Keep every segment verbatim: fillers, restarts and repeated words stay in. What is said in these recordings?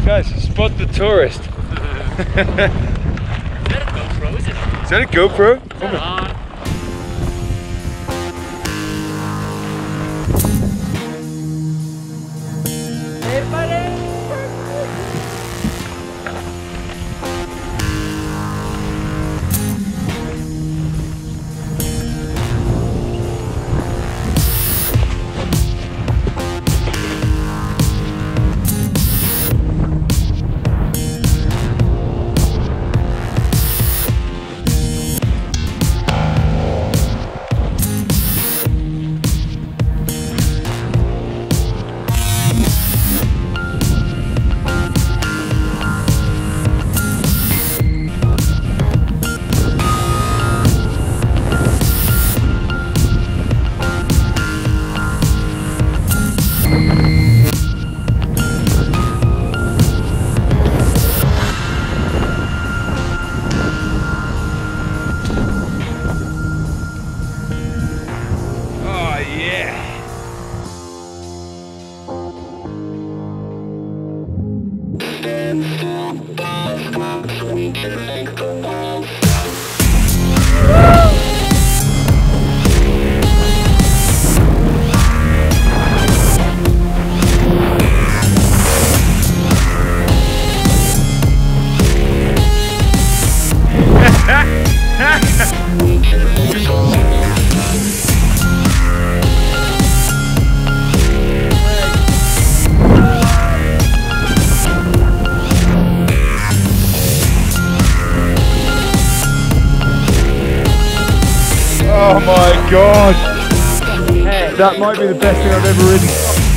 Guys, spot the tourist. Is that a GoPro, is it? Is that a GoPro? Is that on? Hey buddy! Oh my god! Hey. That might be the best thing I've ever ridden.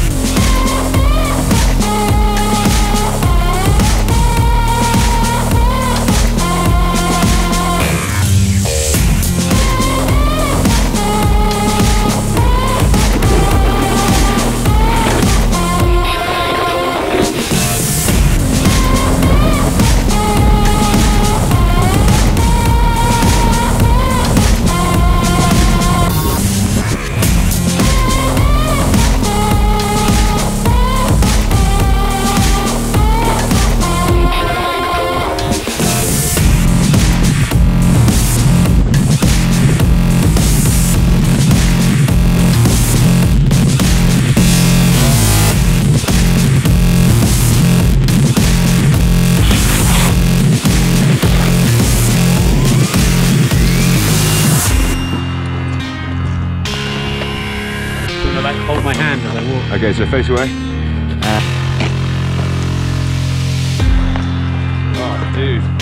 Like hold my hand as I walk. Okay, so face away. Uh. Oh, dude.